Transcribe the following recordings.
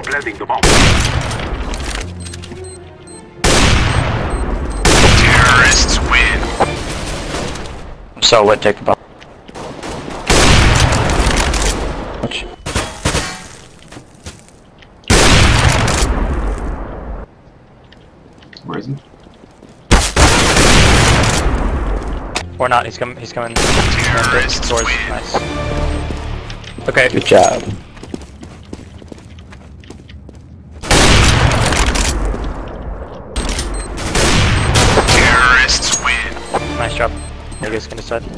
planting the bomb. Terrorists win. So what? Take the bomb. Where is he? Or not? He's coming. He's coming. Terrorists Doors. win. Nice. Okay. Good job. Terrorists win. Nice job. You guys can decide.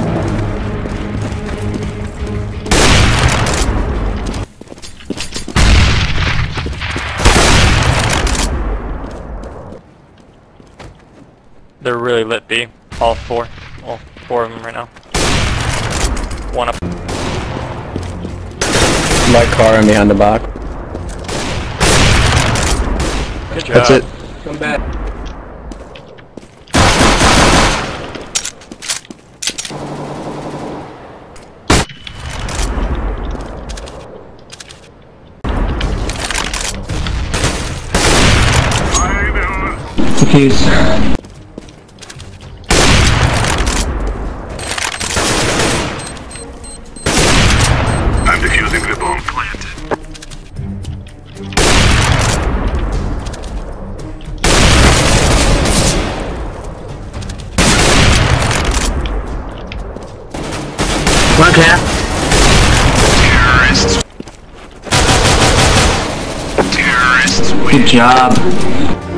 They're really lit B. All four of them right now. One up. My car and behind the box. Good job. That's it. Come back. Peace. I'm defusing the bomb. Planted. One cap. Terrorists. Terrorists win. Good job.